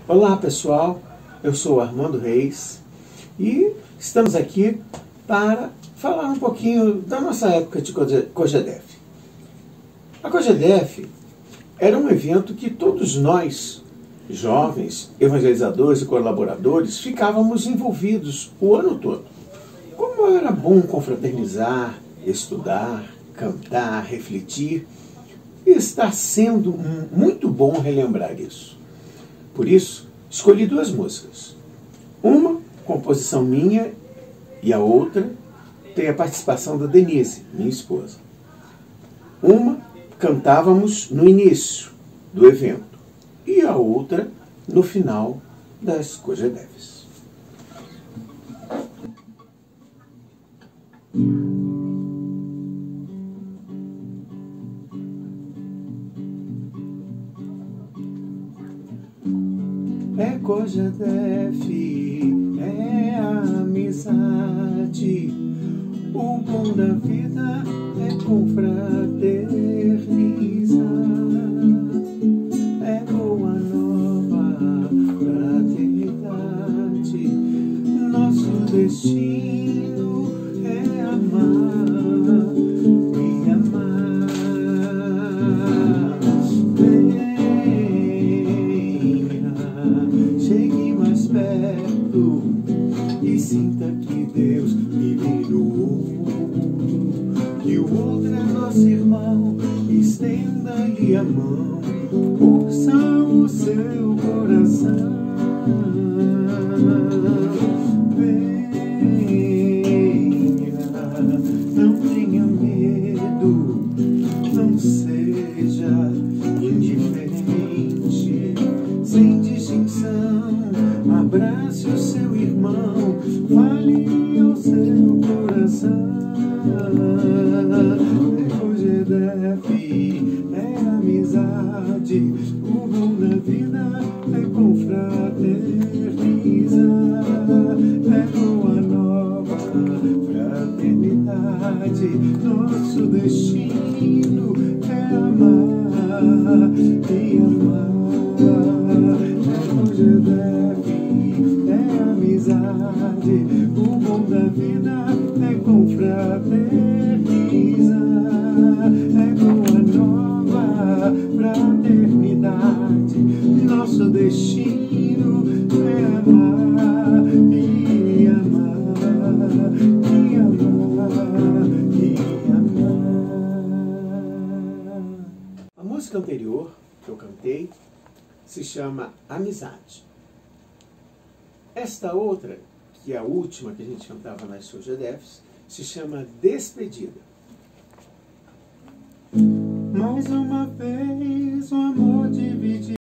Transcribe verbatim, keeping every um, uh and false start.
Olá pessoal, eu sou Armando Reis e estamos aqui para falar um pouquinho da nossa época de COGEDEF. A COGEDEF era um evento que todos nós, jovens, evangelizadores e colaboradores, ficávamos envolvidos o ano todo. Como era bom confraternizar, estudar, cantar, refletir, e está sendo muito bom relembrar isso. Por isso, escolhi duas músicas. Uma, composição minha, e a outra tem a participação da Denise, minha esposa. Uma, cantávamos no início do evento, e a outra no final das COGEDEFs. É COGEDEF, é a amizade, o bom da vida é confraternizar, é boa nova fraternidade, nosso destino é amar e amar. Chegue mais perto e sinta que Deus vive no outro, que o outro é nosso irmão, estenda-lhe a mão, ouça o seu coração. Venha, não tenha medo, não seja indiferente, sem distinção, abrace o seu irmão, fale ao seu coração. É COGEDEF, é amizade, o bom da vida é confraternizar, é boa nova fraternidade, nosso destino é amar e amar. COGEDEF, é amizade, o bom da vida é confraternizar, é boa nova fraternidade, nosso destino é amar e amar, e amar, e amar. A música anterior que eu cantei se chama Amizade. Esta outra, que é a última que a gente cantava nas COGEDEFs, se chama Despedida. Mais uma vez